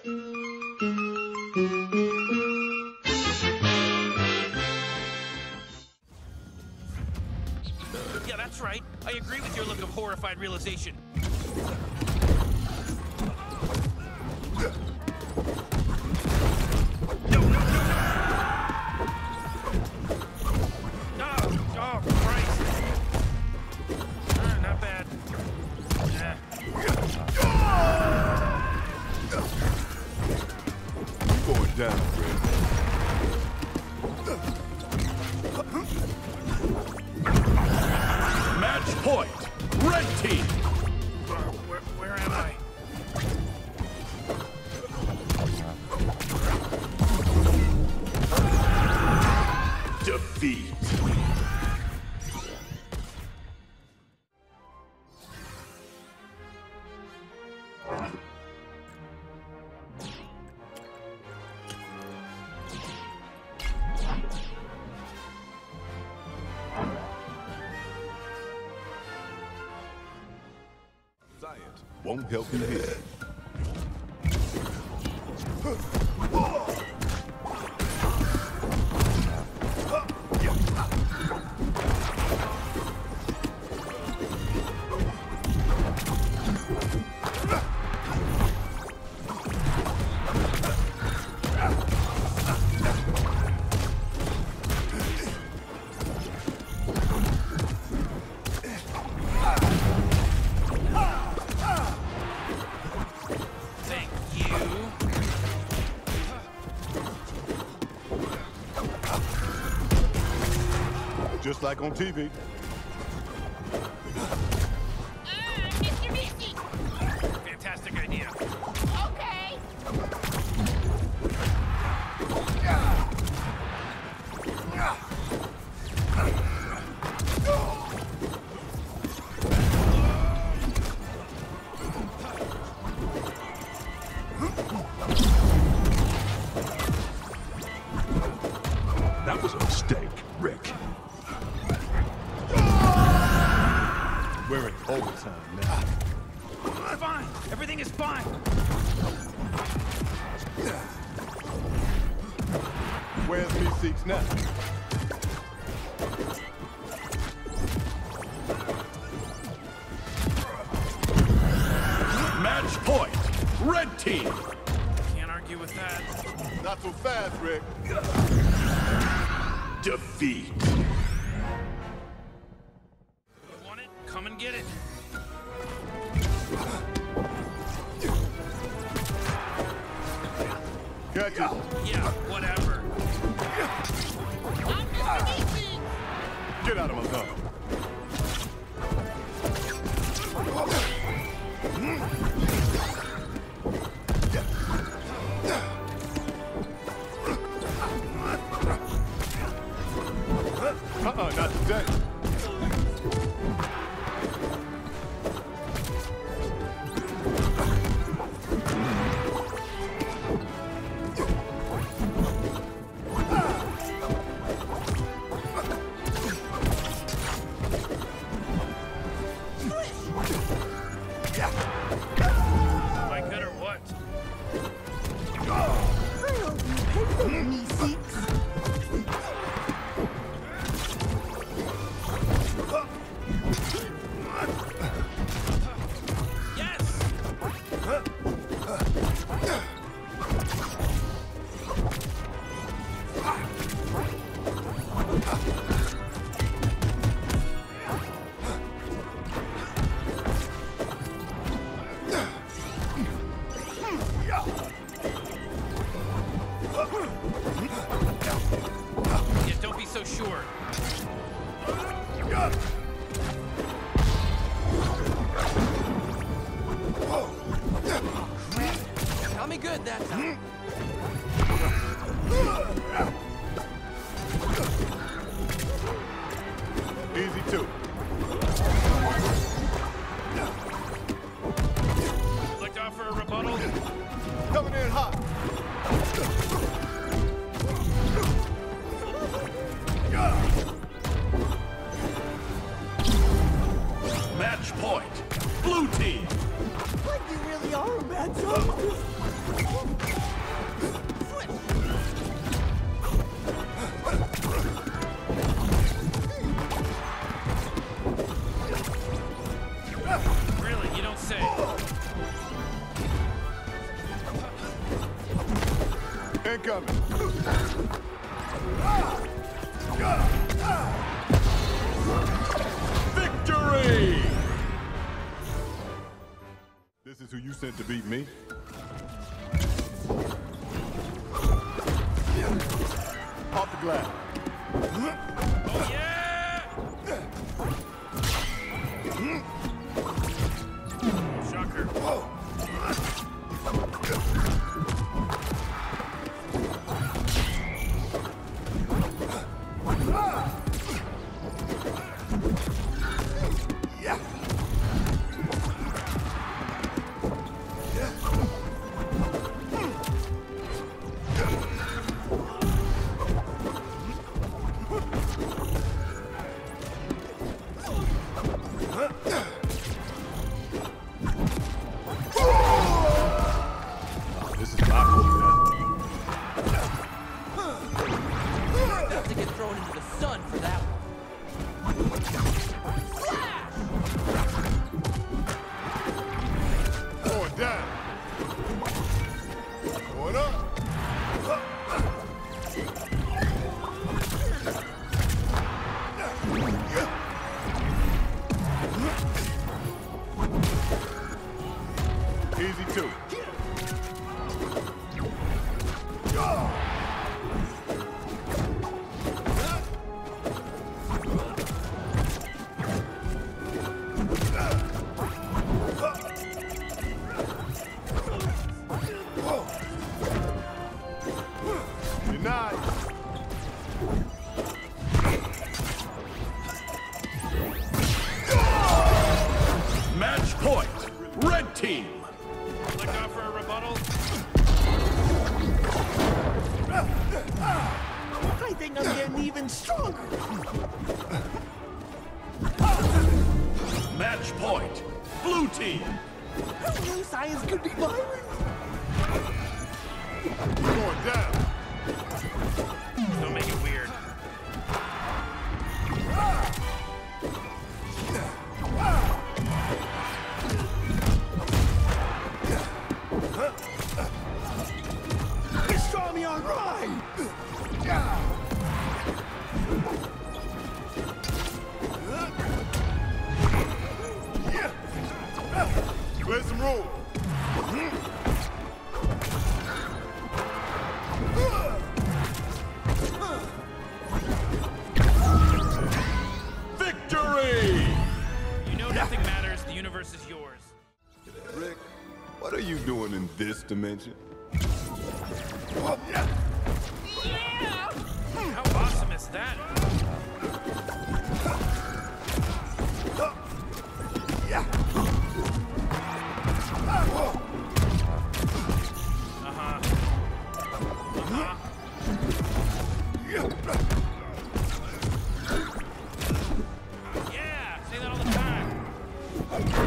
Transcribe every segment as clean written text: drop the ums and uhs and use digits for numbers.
Yeah, that's right. I agree with your look of horrified realization. No, no, no, no! Oh, Christ! Not bad. Going down, Fred. Match point, red team. Where am I? Defeat. Science won't help you here. Just like on TV. Mr. Missy! Fantastic idea. Okay. That was a mistake, Rick. We're in overtime now. Fine. Everything is fine. Where's Me6 now? Match point, red team. Can't argue with that. Not so fast, Rick. Defeat. You want it? Come and get it. Gotcha. Yeah, whatever. I'm Mr. Missy! Get out of my zone. Not today. Am I good or what? Me6. Yeah, don't be so sure. Got me good that time. Easy too. Like to offer a rebuttal? Coming in hot. Match point, blue team. Like you really are a bad scientist. Incoming. Victory! This is who you sent to beat me? Off the glass. Oh, yeah! Shocker. This is my move now. Have to get thrown into the sun for that one. Going down. Going up. Easy too. Denied. Match point. Red team. Click off for a rebuttal. I think I'm getting even stronger. Match point. Blue team. Who knew science could be violent? Going down. Don't make it weird. Destroy me on ride! Play some rules. Victory! You know nothing matters. The universe is yours. Rick, what are you doing in this dimension? Yeah. How awesome is that? Uh-huh. Uh-huh. Yeah, say that all the time.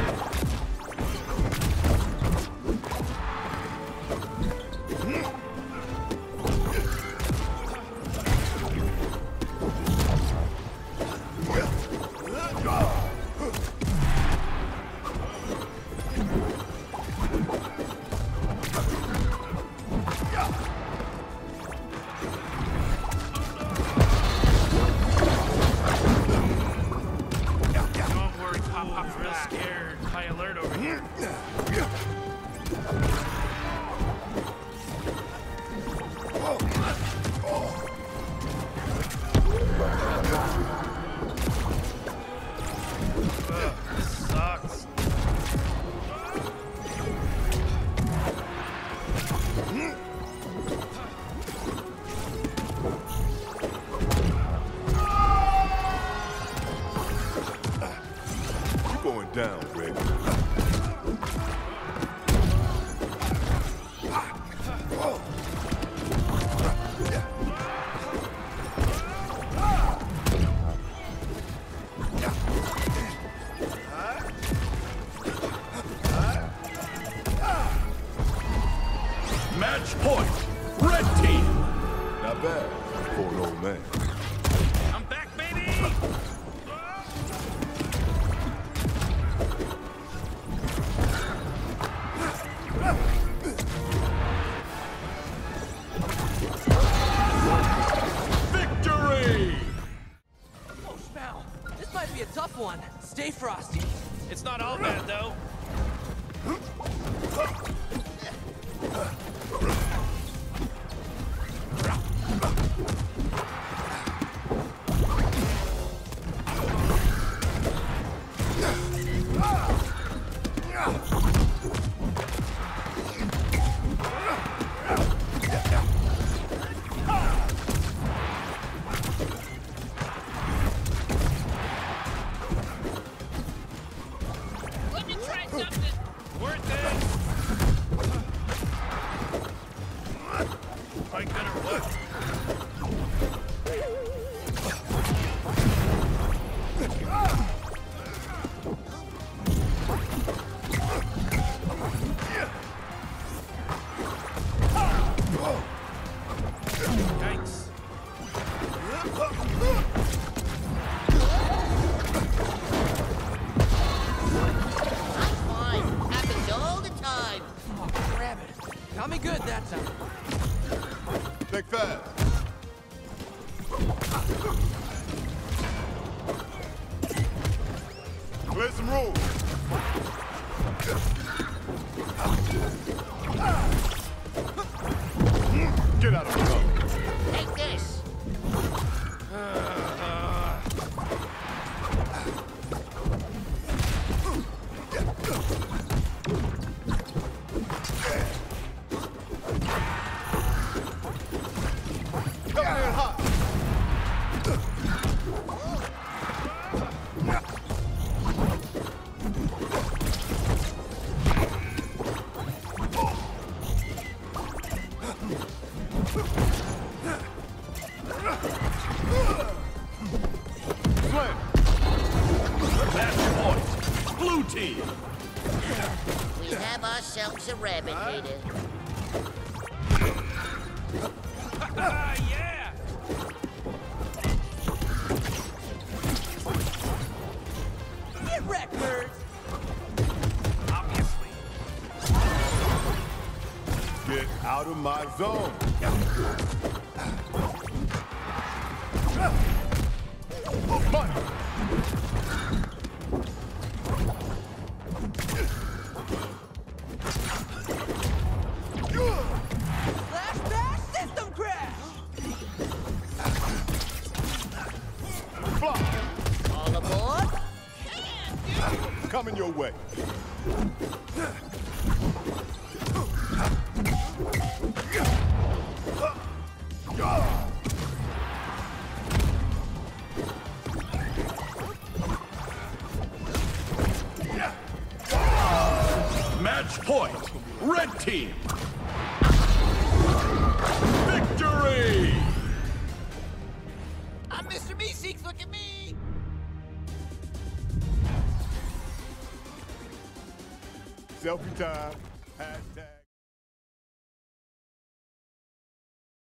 Don't worry, Pop-Pop's real scared. High alert over here. This sucks. You going down, Rick. Match point. Red team. Not bad for an old man. I'm back, baby! Stay frosty. It's not all bad, though. Let me try something. Worth it. Quite good or what? Yikes. I'm fine. Happens all the time. Oh, grab it. Got me good that time. Think fast. Clear some room. Get out of the way. Take this. Coming in hot. Slam. Match point. Blue team. We have ourselves a rabbit hater. Yeah! Get wrecked, nerds. Obviously. Get out of my zone. Money. Flash bash system crash. Fly. All aboard? Coming your way. Match point. Red team. Victory! I'm Mr. Meeseeks, look at me! Selfie time. Hashtag.